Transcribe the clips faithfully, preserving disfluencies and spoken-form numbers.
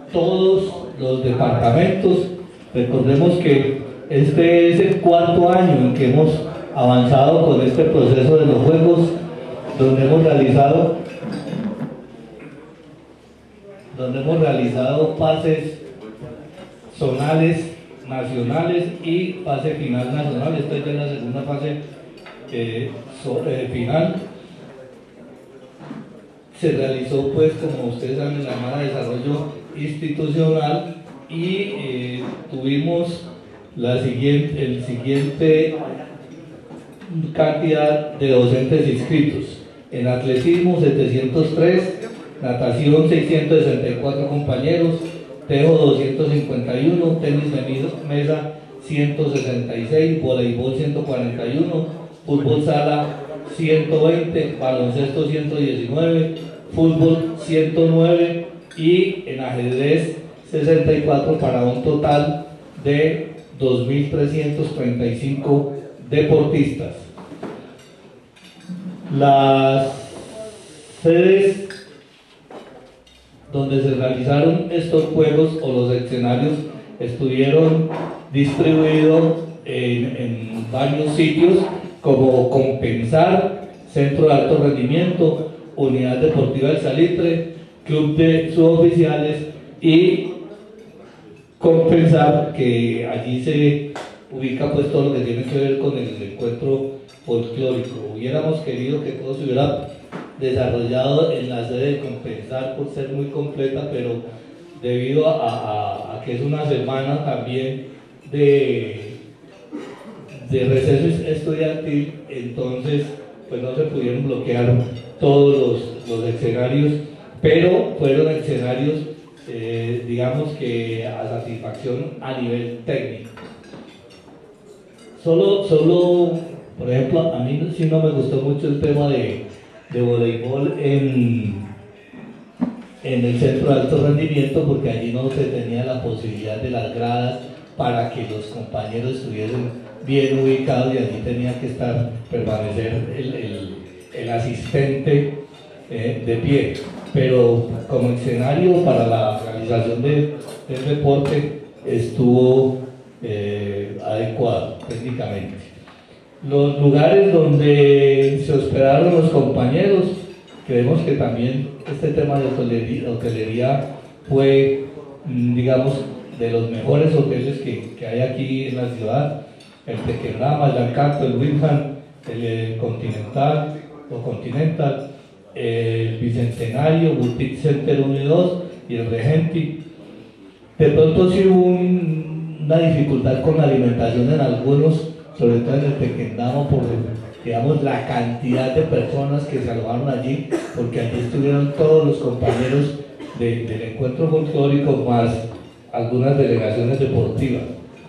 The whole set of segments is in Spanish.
todos los departamentos. Recordemos que este es el cuarto año en que hemos avanzado con este proceso de los juegos, donde hemos realizado donde hemos realizado pases zonales, nacionales y fase final nacional. Esta es ya la segunda fase eh, so, eh, final. Se realizó, pues, como ustedes saben, la Cámara de Desarrollo Institucional y eh, tuvimos la siguiente, el siguiente cantidad de docentes inscritos. En atletismo setecientos tres, natación seiscientos sesenta y cuatro compañeros, tejo doscientos cincuenta y uno, tenis de mesa ciento sesenta y seis, voleibol ciento cuarenta y uno, fútbol sala ciento veinte, baloncesto ciento diecinueve, fútbol ciento nueve y en ajedrez sesenta y cuatro, para un total de dos mil trescientos treinta y cinco deportistas. Las sedes donde se realizaron estos juegos o los escenarios estuvieron distribuidos en, en varios sitios, como Compensar, Centro de Alto Rendimiento, Unidad Deportiva del Salitre, Club de Suboficiales y Compensar, que allí se ubica pues todo lo que tiene que ver con el encuentro folclórico. Hubiéramos querido que todo se hubiera desarrollado en la sede de Compensar por ser muy completa, pero debido a, a, a que es una semana también de, de receso estudiantil, entonces pues no se pudieron bloquear todos los, los escenarios, pero fueron escenarios eh, digamos que a satisfacción a nivel técnico. Solo, solo, por ejemplo, a mí sí no me gustó mucho el tema de, de voleibol en, en el centro de alto rendimiento, porque allí no se tenía la posibilidad de las gradas para que los compañeros estuviesen bien ubicados, y allí tenía que estar, permanecer el, el, el asistente eh, de pie. Pero como escenario para la realización de, del deporte estuvo eh, adecuado técnicamente. Los lugares donde se hospedaron los compañeros, creemos que también este tema de hotelería, hotelería fue, digamos, de los mejores hoteles que, que hay aquí en la ciudad: el Tequendama, el Alcanto, el Wilhelm, el, el Continental o Continental, el Bicentenario, Boutique Center uno y dos y el Regenti. De pronto sí hubo un, una dificultad con la alimentación en algunos, sobre todo en el Tequendama, por, digamos, la cantidad de personas que se alojaron allí, porque allí estuvieron todos los compañeros de, del encuentro folclórico, más algunas delegaciones deportivas,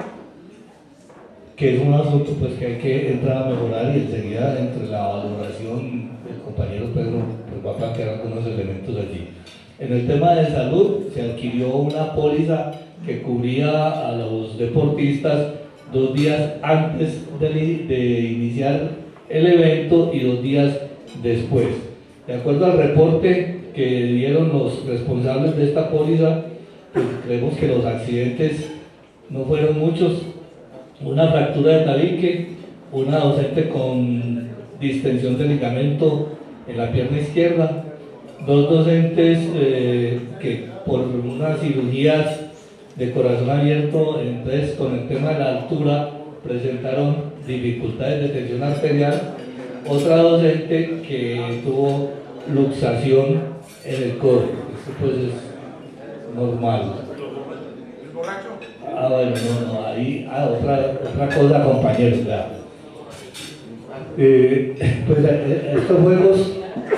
que es un asunto pues que hay que entrar a mejorar, y enseguida entre la valoración del compañero Pedro pues va a plantear algunos elementos allí. En el tema de salud se adquirió una póliza que cubría a los deportistas dos días antes de, de iniciar el evento y dos días después. De acuerdo al reporte que dieron los responsables de esta póliza, pues creemos que los accidentes no fueron muchos: una fractura de tabique, una docente con distensión de ligamento en la pierna izquierda, dos docentes eh, que por unas cirugías de corazón abierto, entonces con el tema de la altura presentaron dificultades de tensión arterial, otra docente que tuvo luxación en el codo. Esto pues es normal. ¿El borracho? Ah, bueno, no, no, ahí, ah, otra, otra cosa, compañeros, ya. Eh, pues estos juegos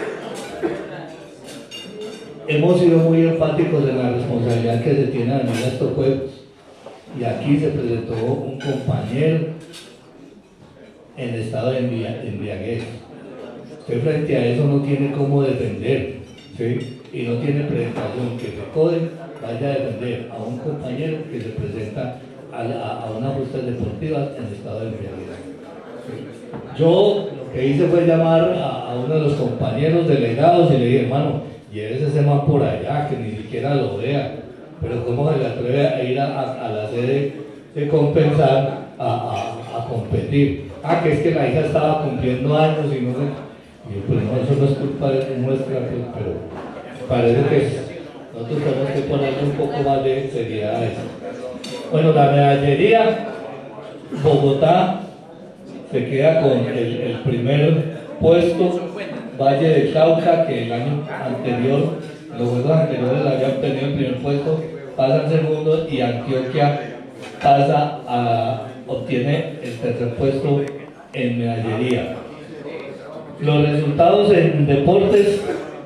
hemos sido muy enfáticos en la responsabilidad que se tiene al mirar estos juegos, y aquí se presentó un compañero en estado de embriaguez. Usted frente a eso no tiene cómo defender, ¿sí? Y no tiene presentación que se code, vaya a defender a un compañero que se presenta a, la, a unas justas deportivas en estado de embriaguez. ¿Sí? Yo lo que hice fue llamar a, a uno de los compañeros delegados y le dije: hermano, llévese ese man por allá, que ni siquiera lo vea, pero ¿cómo se le atreve a ir a, a, a la sede de compensar a, a, a competir? Ah, que es que la hija estaba cumpliendo años y no sé. Y yo, pues no, eso no es culpa de nuestra, pues, pero parece que nosotros tenemos que ponerle un poco más de seriedad a eso. Bueno, la medallería, Bogotá se queda con el, el primer puesto, Valle del Cauca, que el año anterior, los juegos anteriores había obtenido el primer puesto, pasa al segundo, y Antioquia pasa a, obtiene el tercer puesto en medallería. Los resultados en deportes: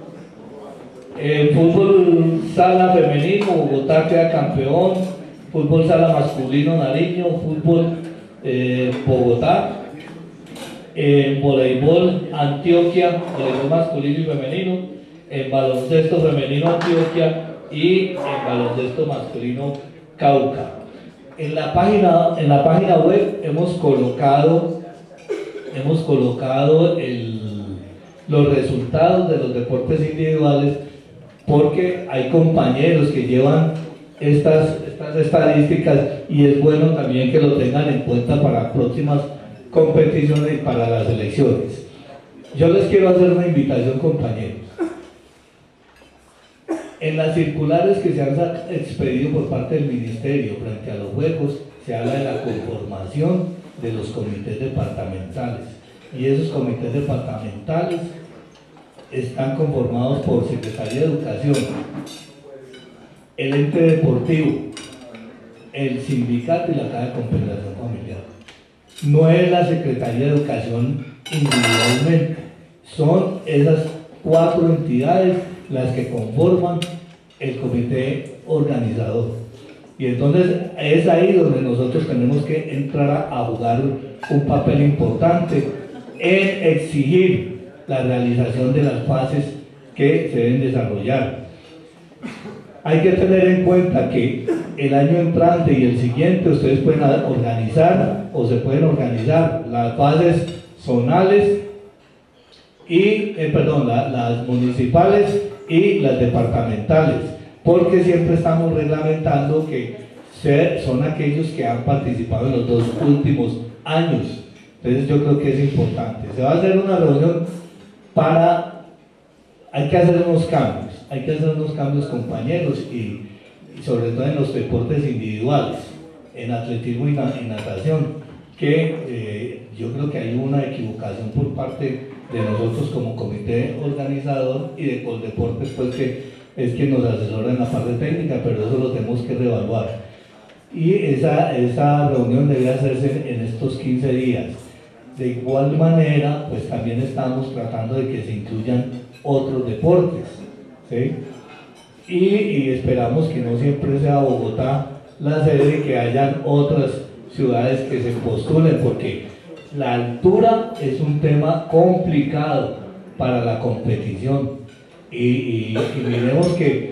en fútbol sala femenino, Bogotá queda campeón. Fútbol sala masculino, Nariño. Fútbol eh, Bogotá. En voleibol, Antioquia, voleibol masculino y femenino. En baloncesto femenino, Antioquia. Y en baloncesto masculino, Cauca. En la página, en la página web hemos colocado, hemos colocado el, los resultados de los deportes individuales, porque hay compañeros que llevan estas, estas estadísticas, y es bueno también que lo tengan en cuenta para próximas competiciones y para las elecciones. Yo les quiero hacer una invitación, compañeros. En las circulares que se han expedido por parte del Ministerio frente a los Juegos, se habla de la conformación de los comités departamentales, y esos comités departamentales están conformados por Secretaría de Educación, el ente deportivo, el sindicato y la Caja de Compensación Familiar. No es la Secretaría de Educación individualmente, son esas cuatro entidades las que conforman el comité organizador. Y entonces es ahí donde nosotros tenemos que entrar a jugar un papel importante en exigir la realización de las fases que se deben desarrollar. Hay que tener en cuenta que el año entrante y el siguiente ustedes pueden organizar o se pueden organizar las fases zonales y, eh, perdón, la, las municipales y las departamentales, porque siempre estamos reglamentando que se, son aquellos que han participado en los dos últimos años. Entonces yo creo que es importante. Se va a hacer una reunión para, hay que hacer unos cambios, hay que hacer unos cambios, compañeros, y, y sobre todo en los deportes individuales, en atletismo y, na, y natación, que eh, yo creo que hay una equivocación por parte de nosotros como comité organizador, y de Coldeportes, pues que es quien nos asesora en la parte técnica, pero eso lo tenemos que reevaluar. Y esa, esa reunión debe hacerse en estos quince días. De igual manera, pues también estamos tratando de que se incluyan otros deportes, ¿sí? Y, y esperamos que no siempre sea Bogotá la sede, y que hayan otras ciudades que se postulen, porque la altura es un tema complicado para la competición, y, y, y miremos que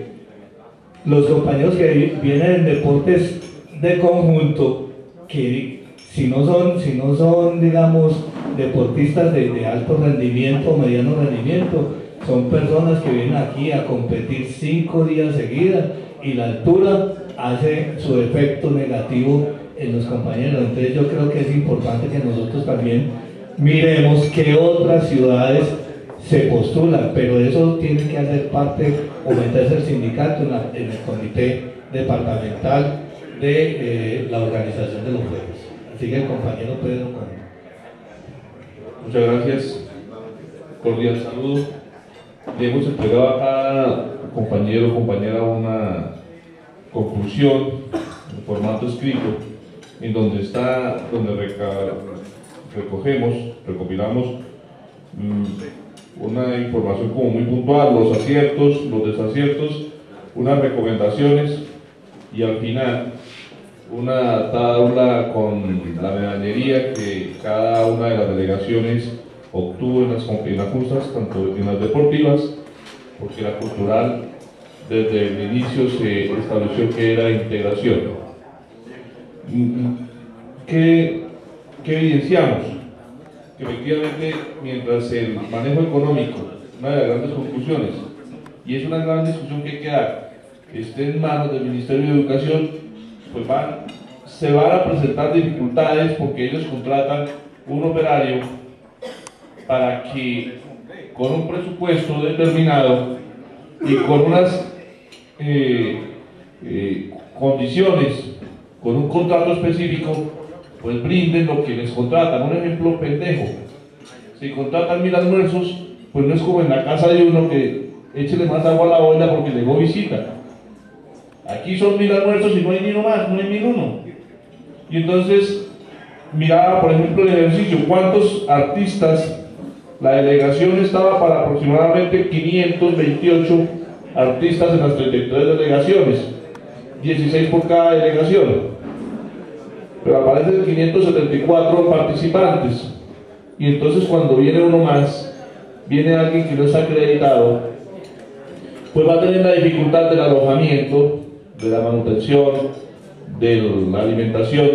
los compañeros que vienen en deportes de conjunto, que si no son, si no son digamos, deportistas de, de alto rendimiento o mediano rendimiento, son personas que vienen aquí a competir cinco días seguidas, y la altura hace su efecto negativo en los compañeros. Entonces yo creo que es importante que nosotros también miremos qué otras ciudades se postulan, pero eso tiene que hacer parte o meterse el sindicato en, la, en el comité departamental de eh, la organización de los juegos. Así que el compañero Pedro. Muchas gracias, cordial saludo. Le hemos entregado a cada compañero o compañera una conclusión en formato escrito, en donde está, donde reca, recogemos, recopilamos mmm, una información como muy puntual, los aciertos, los desaciertos, unas recomendaciones, y al final una tabla con la medallería que cada una de las delegaciones obtuvo en las, en las justas, tanto en las deportivas, porque la cultural desde el inicio se estableció que era integración. ¿Qué, qué evidenciamos? Que efectivamente, mientras el manejo económico, una de las grandes conclusiones, y es una gran discusión que hay que dar, esté en manos del Ministerio de Educación, pues van, se van a presentar dificultades porque ellos contratan un operario para que con un presupuesto determinado y con unas eh, eh, condiciones, con un contrato específico, pues brinden lo que les contratan. Un ejemplo pendejo: si contratan mil almuerzos, pues no es como en la casa de uno que échele más agua a la olla porque llegó visita. Aquí son mil almuerzos y no hay ni uno más, no hay mil uno. Y entonces miraba, por ejemplo, el ejercicio, cuántos artistas. La delegación estaba para aproximadamente quinientos veintiocho artistas en las treinta y tres delegaciones, dieciséis por cada delegación, pero aparecen quinientos setenta y cuatro participantes. Y entonces cuando viene uno más, viene alguien que no está acreditado, pues va a tener la dificultad del alojamiento, de la manutención, de la alimentación,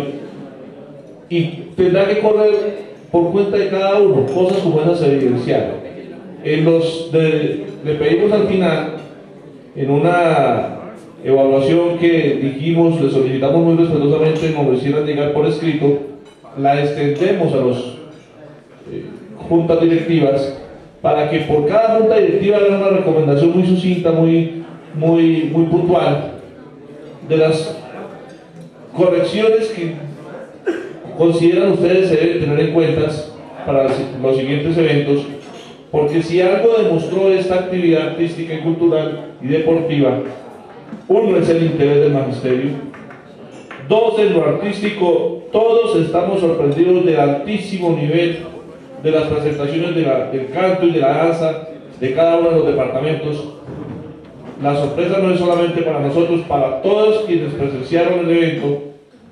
y tendrá que correr por cuenta de cada uno. Cosas como esas se evidenciaron. En los de, le pedimos al final, en una evaluación que dijimos, le solicitamos muy respetuosamente nos lo hicieran llegar por escrito, la extendemos a las eh, juntas directivas para que por cada junta directiva haga una recomendación muy sucinta, muy, muy, muy puntual de las correcciones que consideran ustedes se deben tener en cuenta para los siguientes eventos, porque si algo demostró esta actividad artística y cultural y deportiva, uno es el interés del magisterio, dos, en lo artístico, todos estamos sorprendidos del altísimo nivel de las presentaciones de la, del canto y de la danza de cada uno de los departamentos. La sorpresa no es solamente para nosotros, para todos quienes presenciaron el evento,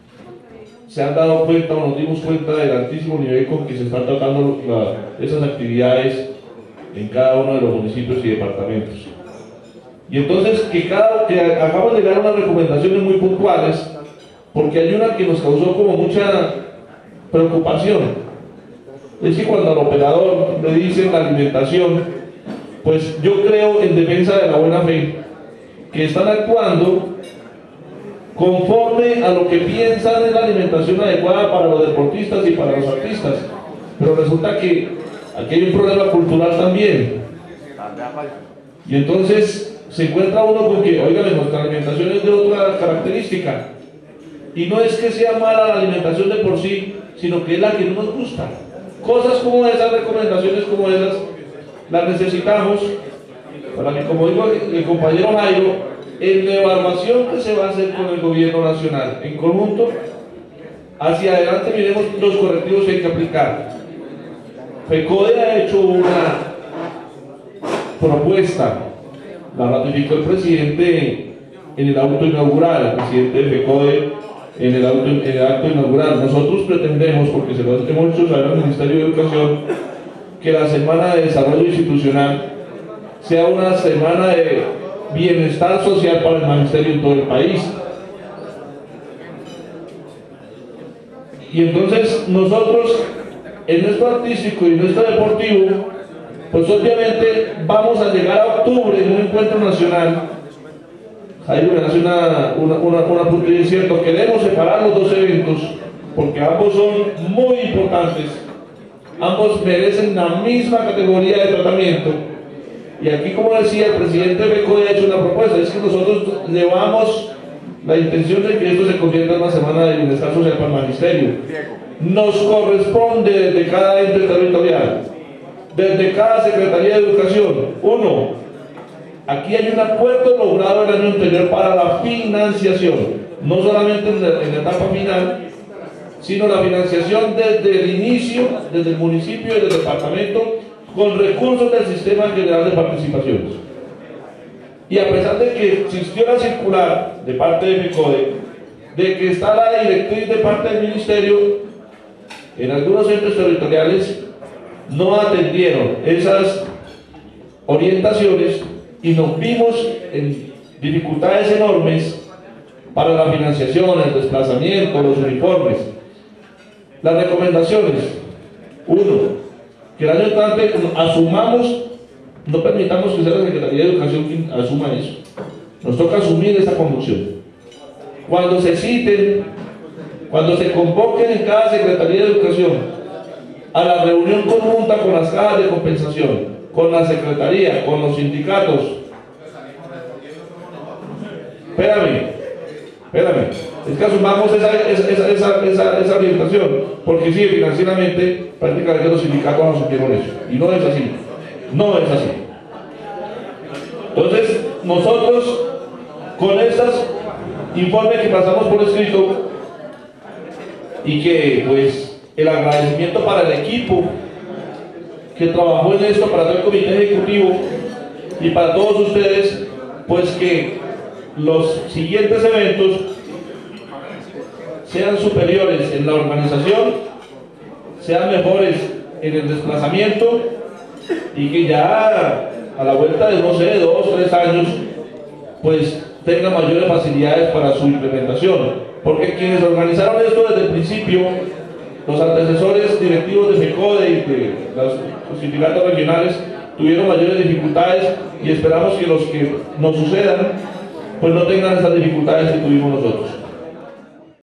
se han dado cuenta o nos dimos cuenta del altísimo nivel con que se están tratando la, esas actividades en cada uno de los municipios y departamentos. Y entonces que, cada, que hagamos llegar unas recomendaciones muy puntuales, porque hay una que nos causó como mucha preocupación. Es que cuando al operador le dicen la alimentación, pues yo creo, en defensa de la buena fe, que están actuando conforme a lo que piensan es la alimentación adecuada para los deportistas y para los artistas, pero resulta que aquí hay un problema cultural también, y entonces se encuentra uno con que, oiga, nuestra alimentación es de otra característica, y no es que sea mala la alimentación de por sí, sino que es la que no nos gusta. Cosas como esas, recomendaciones como esas, las necesitamos para que, como dijo el compañero Jairo, en la evaluación que se va a hacer con el gobierno nacional en conjunto, hacia adelante miremos los correctivos que hay que aplicar. FECODE ha hecho una propuesta, la ratificó el presidente en el auto inaugural, el presidente de FECODE en el auto, en el acto inaugural. Nosotros pretendemos, porque se lo hemos hecho saber al Ministerio de Educación, que la Semana de Desarrollo Institucional sea una semana de bienestar social para el magisterio en todo el país. Y entonces nosotros, en nuestro artístico y en nuestro deportivo, pues obviamente vamos a llegar a octubre en un encuentro nacional. Jairo me hace una, una, una, una punta y es cierto, queremos separar los dos eventos porque ambos son muy importantes, ambos merecen la misma categoría de tratamiento. Y aquí, como decía el presidente FECODE, ha hecho una propuesta, es que nosotros llevamos la intención de que esto se convierta en una semana de bienestar social para el magisterio. Nos corresponde desde cada ente territorial, desde cada Secretaría de Educación, uno, aquí hay un acuerdo logrado el año anterior para la financiación, no solamente en la, en la etapa final, sino la financiación desde el inicio, desde el municipio y desde el departamento, con recursos del Sistema General de Participaciones. Y a pesar de que existió la circular de parte de FECODE, de que está la directriz de parte del Ministerio, en algunos entes territoriales no atendieron esas orientaciones y nos vimos en dificultades enormes para la financiación, el desplazamiento, los uniformes. Las recomendaciones: uno, que el año entrante asumamos, no permitamos que sea la Secretaría de Educación quien asuma eso. Nos toca asumir esa conducción. Cuando se citen, cuando se convoquen en cada Secretaría de Educación a la reunión conjunta con las cajas de compensación, con la Secretaría, con los sindicatos. Espérame, espérame. Es que asumamos esa, esa, esa, esa, esa, esa orientación, porque sí, financieramente, prácticamente los sindicatos asumieron eso. Y no es así. No es así. Entonces, nosotros, con estos informes que pasamos por escrito, y que, pues, el agradecimiento para el equipo que trabajó en esto, para todo el comité ejecutivo y para todos ustedes, pues que los siguientes eventos sean superiores en la organización, sean mejores en el desplazamiento y que ya a la vuelta de, no sé, dos, tres años, pues tengan mayores facilidades para su implementación. Porque quienes organizaron esto desde el principio, los antecesores directivos de FECODE y de los, los sindicatos regionales, tuvieron mayores dificultades y esperamos que los que nos sucedan, pues no tengan esas dificultades que tuvimos nosotros.